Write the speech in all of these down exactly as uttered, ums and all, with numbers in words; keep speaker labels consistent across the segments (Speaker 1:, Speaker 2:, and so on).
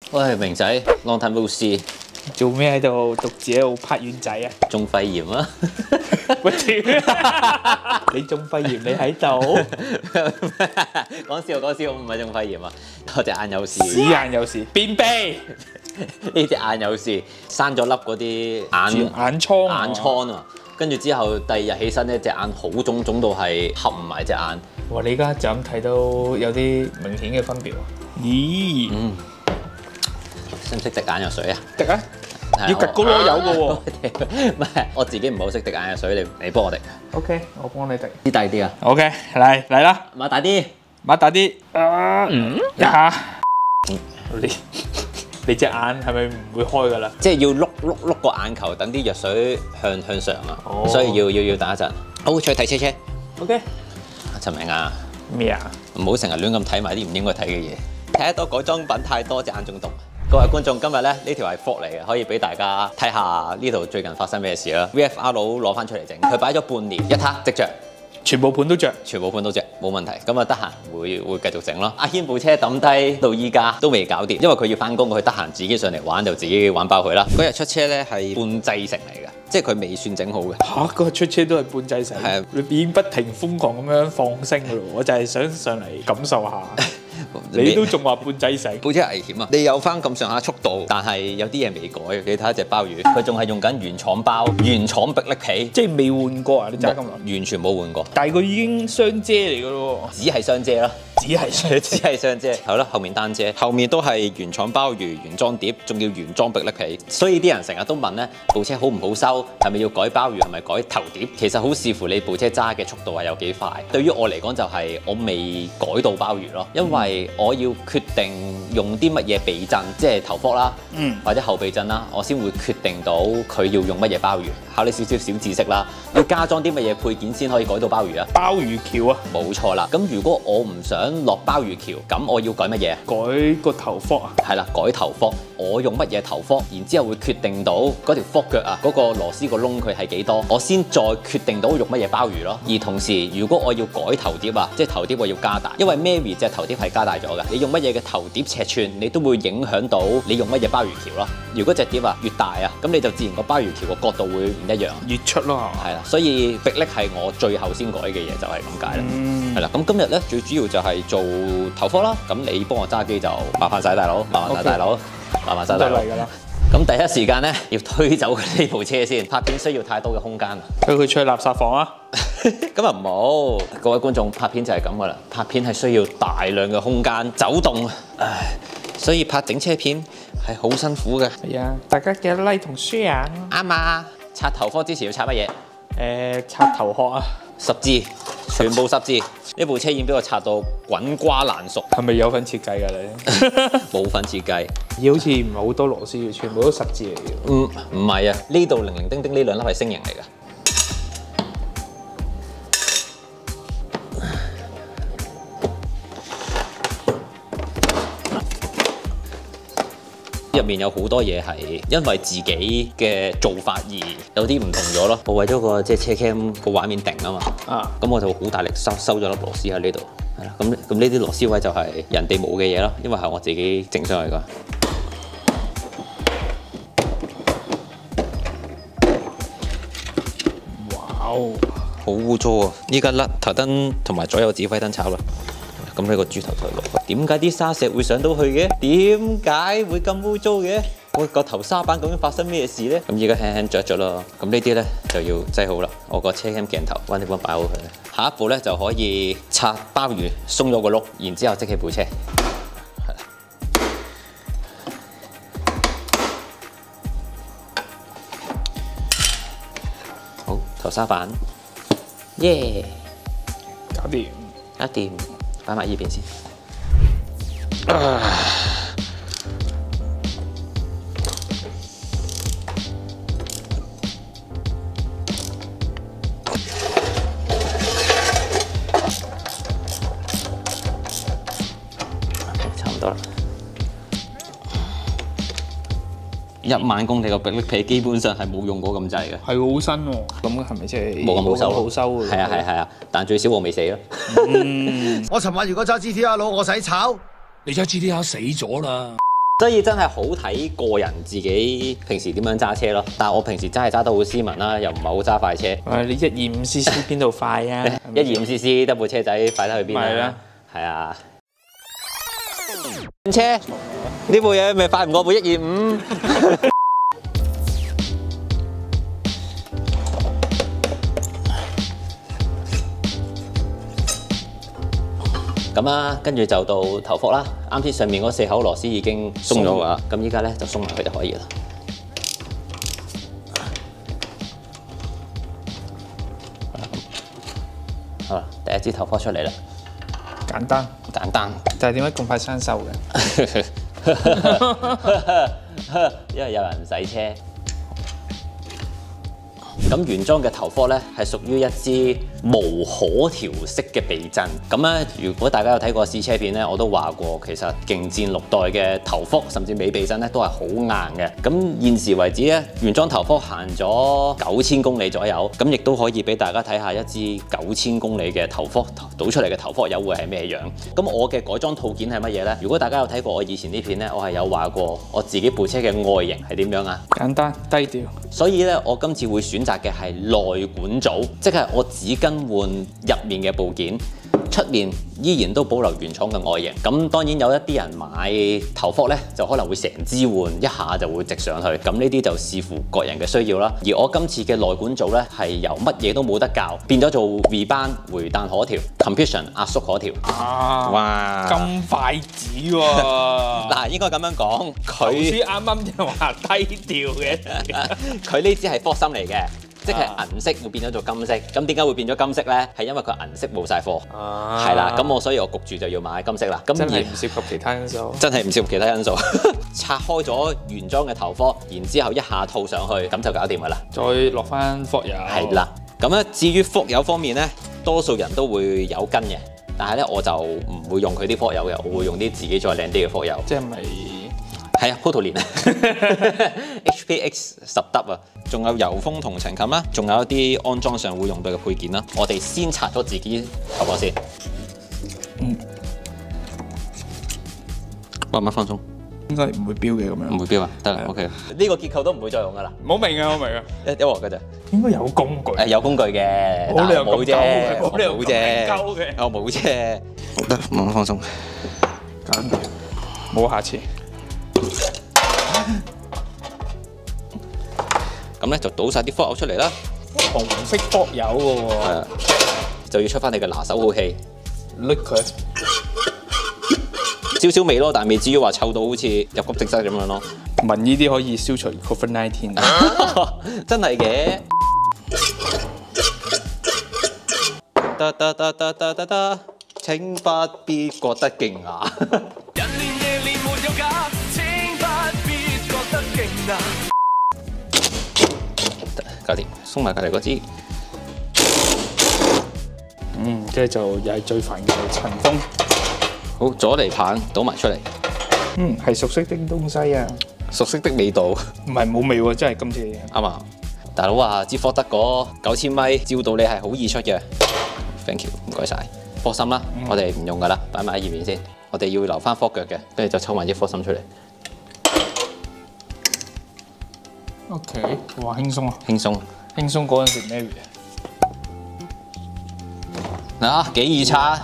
Speaker 1: 喂，明仔 ，long time no see，
Speaker 2: 做咩喺度獨自喺度拍丸仔啊？
Speaker 1: 中肺炎啊！
Speaker 2: 我屌！你中肺炎你喺度？
Speaker 1: 講笑講笑，我唔係中肺炎啊，我隻眼有事。
Speaker 2: 屎眼有事，便秘。
Speaker 1: 呢隻眼有事，生咗粒嗰啲眼
Speaker 2: 眼瘡
Speaker 1: 眼瘡啊！跟住之後第二日起身咧，隻眼好腫，腫到係合唔埋隻眼。
Speaker 2: 哇！你而家就咁睇到有啲明顯嘅分別喎。咦？
Speaker 1: 嗯，識唔識滴眼藥水啊？
Speaker 2: 滴啊！要滴個籮柚嘅喎。
Speaker 1: 唔係，我自己唔好識滴眼藥水，你你幫我滴。
Speaker 2: OK，我幫你滴。
Speaker 1: 啲大啲啊
Speaker 2: OK，嚟嚟啦，
Speaker 1: 擘大啲，
Speaker 2: 擘大啲。啊，嗯，一下。你你隻眼係咪唔會開㗎啦？
Speaker 1: 即係要碌碌碌個眼球，等啲藥水向向上啊！
Speaker 2: 哦、
Speaker 1: 所以要要要等一陣。好，出去睇車車。
Speaker 2: OK。
Speaker 1: 陳明啊，
Speaker 2: 咩啊？
Speaker 1: 唔好成日亂咁睇埋啲唔應該睇嘅嘢。睇得多改裝品太多，隻眼中毒。各位觀眾，今日咧呢條係福嚟嘅，可以俾大家睇下呢度最近發生咩事啦。V F R 佬攞翻出嚟整，佢擺咗半年，一撻即着。
Speaker 2: 全部盤都着，
Speaker 1: 全部盤都着，冇問題。咁啊，得閒會會繼續整咯。阿軒部車抌低到依家都未搞掂，因為佢要翻工，佢得閒自己上嚟玩就自己玩爆佢啦。嗰日出車咧係半製成嚟嘅，即係佢未算整好嘅。
Speaker 2: 嚇！嗰日出車都係半製成，係啊，你已經不停瘋狂咁樣放聲㗎咯。我就係想上嚟感受下。你都仲話半製成，
Speaker 1: 部車危險啊！你有翻咁上下速度，但係有啲嘢未改。你睇下隻鮑魚，佢仲係用緊原廠包、原廠迫力皮，
Speaker 2: 即係未換過啊！你揸咁耐，
Speaker 1: 完全冇換過。
Speaker 2: 但係佢已經雙遮嚟㗎咯，
Speaker 1: 只係雙遮啦，
Speaker 2: 只係雙遮，
Speaker 1: 只係雙遮。好啦，後面單遮，後面都係原廠鮑魚、原裝碟，仲要原裝迫力皮。所以啲人成日都問咧，部車好唔好收？係咪要改鮑魚？係咪改頭碟？其實好視乎你部車揸嘅速度係有幾快。對於我嚟講就係我未改到鮑魚咯，因為我要決定用啲乜嘢避震，即係頭殼啦，嗯、或者後避震啦，我先會決定到佢要用乜嘢鮑魚。考你少少小知識啦，要加裝啲乜嘢配件先可以改到鮑魚啊？
Speaker 2: 鮑魚橋啊，
Speaker 1: 冇錯啦。咁如果我唔想落鮑魚橋，咁我要改乜嘢？
Speaker 2: 改個頭殼啊？
Speaker 1: 係啦，改頭殼。我用乜嘢頭殼，然之後會決定到嗰條殼腳啊，嗰、嗰個螺絲個窿佢係幾多，我先再決定到用乜嘢鮑魚咯。而同時，如果我要改頭碟啊，即係頭碟我要加大，因為 Mary 隻頭碟係加大咗嘅。你用乜嘢嘅頭碟尺寸，你都會影響到你用乜嘢鮑魚橋咯。如果隻碟啊越大啊，咁你就自然個�頭魚橋個角度會唔一樣，
Speaker 2: 越出咯。
Speaker 1: 係啦，所以迫力係我最後先改嘅嘢，就係咁解啦。係啦、嗯，咁今日咧最主要就係做頭殼啦。咁你幫我揸機就麻煩晒大佬，麻煩晒大佬。Okay. 麻煩晒大佬。咁第一時間咧，要推走佢呢部車先。拍片需要太多嘅空間啊！
Speaker 2: 推佢出去垃圾房啊！
Speaker 1: 咁啊唔好，各位觀眾，拍片就係咁噶啦。拍片係需要大量嘅空間走動，唉，所以拍整車片係好辛苦嘅。
Speaker 2: 係啊，大家記得 like 同 share。啱
Speaker 1: 啊！拆頭殼之前要拆乜嘢？
Speaker 2: 誒、呃，拆頭殼啊！
Speaker 1: 十字，全部十字。呢部車已經俾我拆到滾瓜爛熟。
Speaker 2: 係咪有份設計㗎你？
Speaker 1: 冇份設計。
Speaker 2: 而好似唔係好多螺絲嘅，全部都十字嚟嘅。
Speaker 1: 嗯，唔係啊，呢度零零丁丁呢兩粒係星形嚟嘅。入面有好多嘢係因為自己嘅做法而有啲唔同咗咯。我為咗個即係車 cam 個畫面定啊嘛，啊，咁我就好大力收收咗粒螺絲喺呢度，係啦。咁咁呢啲螺絲位就係人哋冇嘅嘢咯，因為係我自己整上去㗎。哇哦，好污糟啊！依家甩頭燈同埋左右指揮燈炒啦。咁呢個豬頭就落，點解啲沙石會上到去嘅？點解會咁污糟嘅？我個頭沙板究竟發生咩事咧？咁而家輕輕着咗咯。咁呢啲咧就要擠好啦。我個車 cam 鏡頭揾地方擺好佢。下一步咧就可以拆鮑魚，鬆咗個轆，然之後即起部車。係啦。好，頭沙板，耶、yeah ！
Speaker 2: 搞掂，
Speaker 1: 搞掂。擺埋呢邊先。
Speaker 2: 啊、
Speaker 1: 差唔多啦。一萬公里個迫力皮基本上係冇用過咁滯嘅，
Speaker 2: 係好新喎。咁係咪即係
Speaker 1: 冇咁好收？
Speaker 2: 好收嘅。
Speaker 1: 係啊係係啊，但最少我未死咯。
Speaker 3: 嗯、我尋晚如果揸 G T R 佬，我使炒。
Speaker 4: 你揸 G T R 死咗啦。
Speaker 1: 所以真係好睇個人自己平時點樣揸車咯。但係我平時真係揸得好斯文啦，又唔係好揸快車。
Speaker 2: 誒，你一二五 C C 邊度快啊？
Speaker 1: 一二五 C C 得部車仔快得去邊啊？
Speaker 2: 係啦，
Speaker 1: 係啊。車呢部嘢咪快唔過部一二五。咁啊，跟住就到頭殼啦。啱先上面嗰四口螺絲已經鬆咗㗎啦，咁依家咧就鬆埋佢就可以啦。好啦，第一支頭殼出嚟啦。
Speaker 2: 簡單，
Speaker 1: 簡單。
Speaker 2: 但係點解咁快生鏽嘅？
Speaker 1: 因為有人唔洗車。咁原裝嘅頭殼咧係屬於一支無可調式嘅避震。咁咧，如果大家有睇過試車片咧，我都話過，其實勁戰六代嘅頭殼甚至尾避震咧都係好硬嘅。咁現時為止咧，原裝頭殼行咗九千公里左右，咁亦都可以俾大家睇下一支九千公里嘅頭殼倒出嚟嘅頭殼油會係咩樣。咁我嘅改裝套件係乜嘢咧？如果大家有睇過我以前啲片咧，我係有話過我自己部車嘅外形係點樣啊？
Speaker 2: 簡單低調。所
Speaker 1: 以咧，我今次會選擇嘅係內管組，即係我只更換入面嘅部件，出面依然都保留原廠嘅外形。咁當然有一啲人買頭殼咧，就可能會成支換，一下就會直上去。咁呢啲就視乎個人嘅需要啦。而我今次嘅內管組咧，係由乜嘢都冇得校，變咗做 V 班回彈可調 ，Competition 壓縮可調。
Speaker 2: 啊！哇！咁快子喎！
Speaker 1: 嗱，應該咁樣講，佢
Speaker 2: 先啱啱就話低調嘅，
Speaker 1: 佢呢支係科芯嚟嘅。即係銀色會變咗做金色，咁點解會變咗金色咧？係因為佢銀色冇晒貨，係啦、啊，咁我所以我焗住就要買金色啦。咁
Speaker 2: 真係唔涉及其他因素，
Speaker 1: 真係唔涉及其他因素。拆開咗原裝嘅頭殼，然之後一下套上去，咁就搞掂噶啦。
Speaker 2: 再落翻殼油。
Speaker 1: 係啦，咁咧至於殼油方面咧，多數人都會有跟嘅，但係咧我就唔會用佢啲殼油嘅，我會用啲自己再靚啲嘅殼油。
Speaker 2: 即係咪？
Speaker 1: 係啊 ，Proto 連啊 ，H P X 十 W 啊，仲有油封同塵冚啦，仲有一啲安裝上會用到嘅配件啦。我哋先拆咗自己頭殼先。嗯。慢慢放鬆。
Speaker 2: 應該唔會標嘅咁樣。唔
Speaker 1: 會標啊，得啦 ，OK。呢個結構都唔會再用噶啦。冇明啊，我明啊。一一鑊㗎咋。應該有工具。誒有工具嘅，但係冇啫，我冇啫，我冇啫。得，慢慢放鬆。
Speaker 2: 簡單。冇下次。
Speaker 1: 咁咧就倒晒啲殼油出嚟啦，
Speaker 2: 紅色殼油嘅喎，
Speaker 1: 係啊，就要出翻你嘅拿手好戲，
Speaker 2: 搦佢，
Speaker 1: 少少味咯，但係未至於話臭到好似入谷即劑咁樣咯。
Speaker 2: 聞呢啲可以消除 Covid 十九，
Speaker 1: 真係嘅。得得得得得得得，請不必覺得驚訝。搞掂，鬆埋隔離嗰支。
Speaker 2: 嗯，即係就又係最煩嘅塵封。
Speaker 1: 好，左離棒倒埋出嚟。
Speaker 2: 嗯，係熟悉的東西啊。
Speaker 1: 熟悉的味道。唔
Speaker 2: 係冇味喎，真係今次。
Speaker 1: 啱啊！大佬啊，支科德嗰九千米照到你係好易出嘅。Thank you， 唔該晒。科芯啦，嗯、我哋唔用噶啦，擺埋喺二邊先。我哋要留翻科腳嘅，跟住就抽埋啲科芯出嚟。
Speaker 2: OK， 哇，輕鬆啊！
Speaker 1: 輕鬆，
Speaker 2: 輕鬆嗰陣時咩
Speaker 1: 嘢？嗱，幾易拆？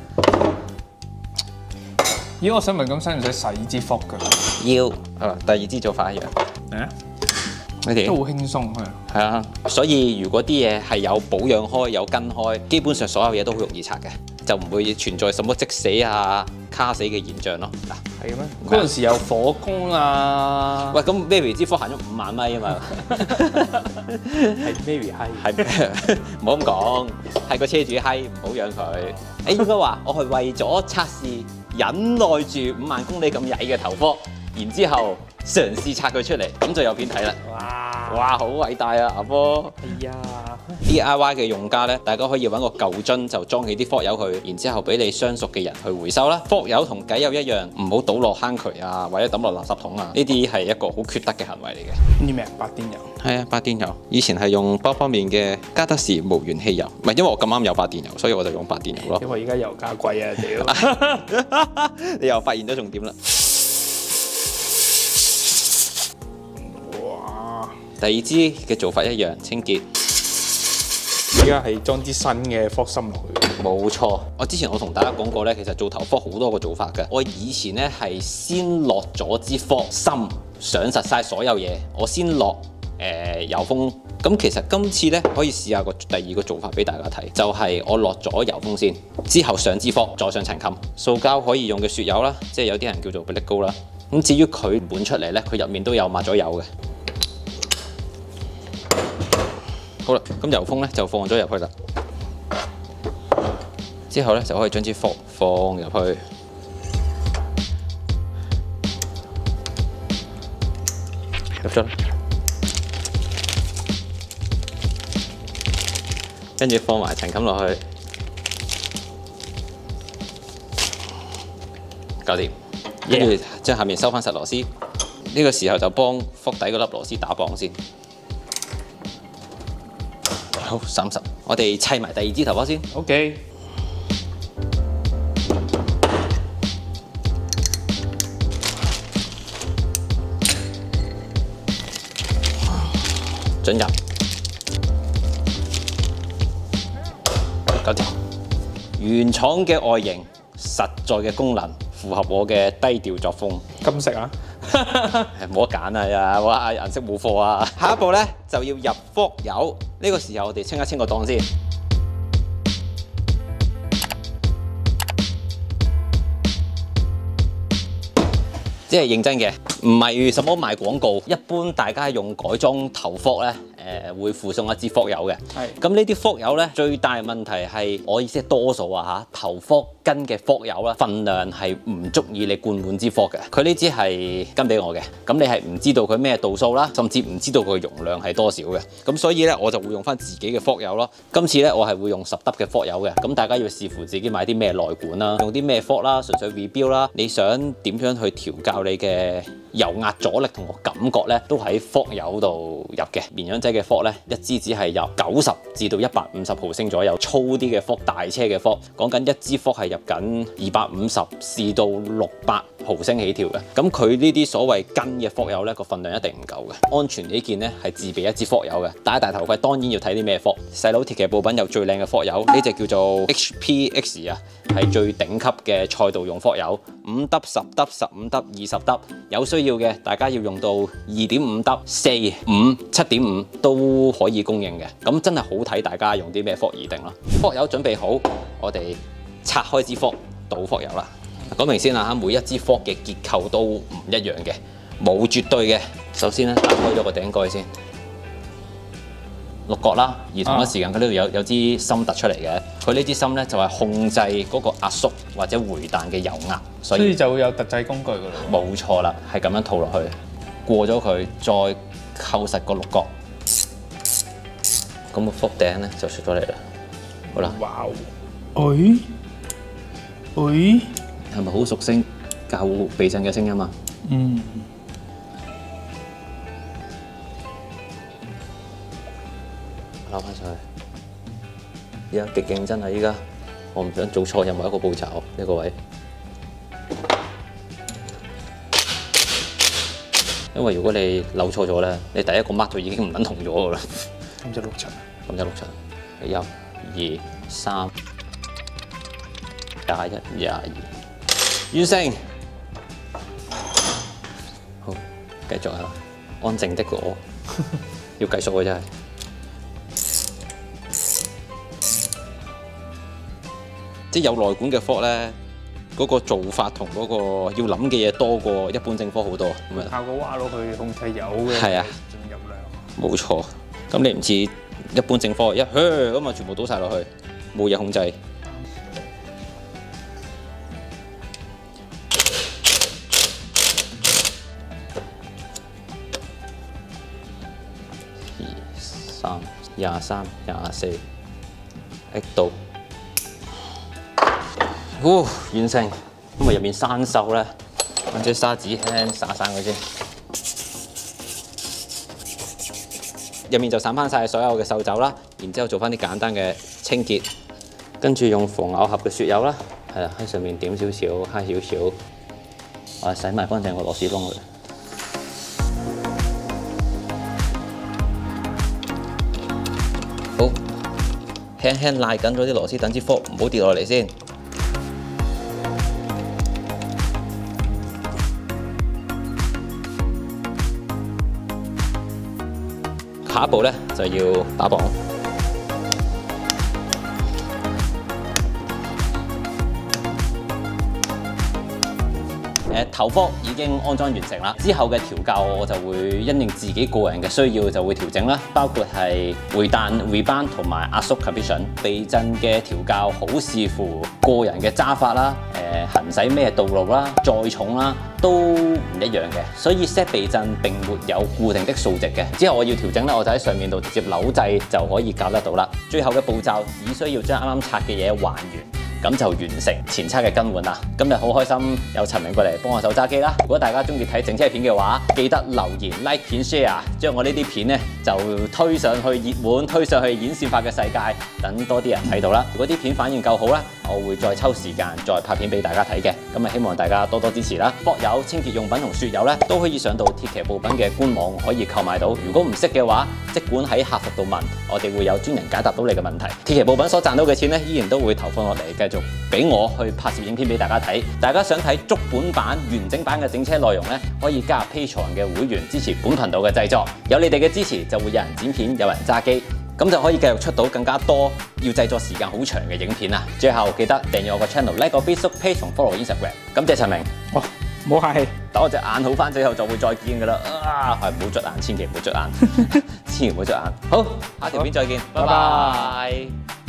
Speaker 2: 咦，我想問咁使唔使洗支殼㗎？
Speaker 1: 要，啊，第二支做法一樣。係啊，你哋
Speaker 2: 都好輕鬆係。
Speaker 1: 係啊，所以如果啲嘢係有保養開、有跟開，基本上所有嘢都好容易拆嘅，就唔會存在什麼積死啊、卡死嘅現象咯。嗱，
Speaker 2: 係嘅咩？嗰陣時有火工啊！
Speaker 1: 喂，咁 Mary 支科行咗五萬米啊嘛，
Speaker 2: 係 Mary 閪，
Speaker 1: 係唔好咁講，係個車主閪，唔好養佢。誒應該話我係為咗測試忍耐住五萬公里咁曳嘅頭殼，然之後嘗試拆佢出嚟，咁就有片睇啦。哇！哇，好偉大啊，阿波！
Speaker 2: 係啊
Speaker 1: ，D I Y 嘅用家咧，大家可以揾個舊樽就裝起啲殼油去，然之後俾你相熟嘅人去回收啦。殼油同偈油一樣，唔好倒落坑渠啊，或者抌落垃圾桶啊，呢啲係一個好缺德嘅行為嚟嘅。
Speaker 2: 呢咩？白碘油？
Speaker 1: 係啊，白碘油。以前係用包方面嘅加德士無鉛汽油，唔係因為我咁啱有白碘油，所以我就用白碘油咯。
Speaker 2: 因為而家油價貴啊，屌！
Speaker 1: 你又發現咗重點啦。 第二支嘅做法一樣，清潔。
Speaker 2: 依家係裝啲新嘅霍芯落去。
Speaker 1: 冇錯，我之前我同大家講過咧，其實做頭霍好多個做法嘅。我以前咧係先落咗支霍芯，上實晒所有嘢，我先落誒、呃、油封。咁其實今次咧可以試下個第二個做法俾大家睇，就係、是、我落咗油封先，之後上支霍，再上層冚。塑膠可以用嘅雪油啦，即係有啲人叫做比力高啦。咁至於佢滿出嚟咧，佢入面都有抹咗油嘅。好啦，咁油封咧就放咗入去啦。之後咧就可以將支霍放入去，入咗啦。跟住放埋層冚落去，搞掂。跟住將下面收翻實螺絲。呢、這個時候就幫霍底嗰粒螺絲打磅先。好，三十。我哋砌埋第二支頭殼先。
Speaker 2: OK。
Speaker 1: 準入。搞掂。原廠嘅外形，實在嘅功能，符合我嘅低調作風。
Speaker 2: 金色啊！
Speaker 1: 冇得揀啊！呀，哇，顏色冇貨啊！下一步咧就要入霍油，呢、這個時候我哋清一清個檔先。即係認真嘅，唔係什麼賣廣告。一般大家用改裝頭霍咧，誒、呃、會附送一支霍油嘅。係。咁呢啲霍油咧，最大問題係我意思係多數啊嚇，頭霍跟嘅霍油啦，份量係唔足以你灌滿支霍嘅。佢呢支係跟俾我嘅，咁你係唔知道佢咩度數啦，甚至唔知道佢容量係多少嘅。咁所以咧，我就會用翻自己嘅霍油咯。今次咧，我係會用十德嘅霍油嘅。咁大家要視乎自己買啲咩內管啦，用啲咩霍啦，純粹 rebuild 啦。你想點樣去調教你嘅油壓阻力同個感覺咧，都喺霍油度入嘅。綿羊仔嘅霍咧，一支只係由九十至到一百五十毫升左右，粗啲嘅霍，大車嘅霍，講緊一支霍係入緊二百五十至到六百毫升起跳嘅。咁佢呢啲所謂跟嘅霍油咧，個份量一定唔夠嘅。安全起見咧，係自備一支霍油嘅。戴大頭盔當然要睇啲咩霍。細佬鐵騎步品有最靚嘅霍油，呢隻叫做 H P X 啊，係最頂級嘅賽道用霍油，五德、十德、十五德、二十德，有需要嘅大家要用到二點五德、四、五、七點五都可以供應嘅。咁真係好睇大家用啲咩霍而定啦。霍油準備好，我哋拆開支霍，倒霍油啦。講明先啦，每一支霍嘅結構都唔一樣嘅，冇絕對嘅。首先咧，打開咗個頂蓋先，六角啦，而同一時間佢呢度有有支芯突出嚟嘅。佢呢支芯咧就係控制嗰個壓縮或者回彈嘅油壓，所以，所以
Speaker 2: 就會有特製工具㗎啦。
Speaker 1: 冇錯啦，係咁樣套落去，過咗佢，再扣實個六角，咁個霍頂咧就出咗嚟啦。好啦。
Speaker 2: 哇！誒誒。
Speaker 1: 係咪好熟悉教避震嘅聲音啊？嗯。撈翻上去。而家極競爭啊！依家我唔想做錯任何一個步驟，呢個位。因為如果你扭錯咗咧，你第一個 mark 就已經唔等同咗㗎啦。
Speaker 2: 咁就六層。咁
Speaker 1: 就六層。一、二、三、廿一、廿二。完成，好，繼續啊！安靜的我，要計數嘅真係。即係有內管嘅霍咧，嗰個做法同嗰個要諗嘅嘢多過一般正霍好多。咁啊，
Speaker 2: 靠個挖落去控制油嘅
Speaker 1: 係啊，
Speaker 2: 進入量。冇
Speaker 1: 錯，咁你唔似一般正霍一噓咁啊，全部倒晒落去，冇嘢控制。廿三、廿四，益到，哦，完成。咁啊入面生鏽咧，揾隻砂紙輕輕灑散佢先。入面就散翻晒所有嘅鏽走啦，然之後做翻啲簡單嘅清潔，跟住用防咬合嘅雪油啦，係啦，喺上面點少少，揩少少，我洗埋乾淨個螺絲窿佢。 輕輕拉緊咗啲螺絲，等支貨唔好跌落嚟先。下一步咧就要打磅。誒頭科已經安裝完成啦，之後嘅調校我就會因應自己個人嘅需要就會調整啦，包括係回彈、rebound 同埋壓縮 condition。避震嘅調校好視乎個人嘅揸法啦，誒行駛咩道路啦、載重啦都唔一樣嘅，所以 set 避震並沒有固定的數值嘅。之後我要調整咧，我就喺上面度直接扭掣就可以校得到啦。最後嘅步驟只需要將啱啱拆嘅嘢還原。咁就完成前車嘅更換啦！今日好開心有陳明過嚟幫我手揸機啦！如果大家中意睇整車片嘅話，記得留言、like 片、share， 將我呢啲片咧就推上去熱門，推上去演算法嘅世界，等多啲人睇到啦！如果啲片反應夠好啦，我會再抽時間再拍片俾大家睇嘅。咁啊，希望大家多多支持啦！博油、清潔用品同雪油咧都可以上到鐵騎部品嘅官網可以購買到。如果唔識嘅話，即管喺客服度問，我哋會有專人解答到你嘅問題。鐵騎部品所賺到嘅錢咧，依然都會投放落嚟，繼續俾我去拍攝影片俾大家睇。大家想睇足本版、完整版嘅整車內容咧，可以加入 Patreon 嘅會員支持本頻道嘅製作。有你哋嘅支持，就會有人剪片，有人揸機，咁就可以繼續出到更加多要製作時間好長嘅影片啦。最後記得訂閱我個 channel、like 個 Facebook page 同 follow Instagram。感謝陳明。
Speaker 2: 哇，唔好客氣。
Speaker 1: 等我隻眼好翻之後就會再見噶啦。啊，係唔好捽眼，千祈唔好捽眼，千祈唔好捽眼。好，下條片再見，拜拜。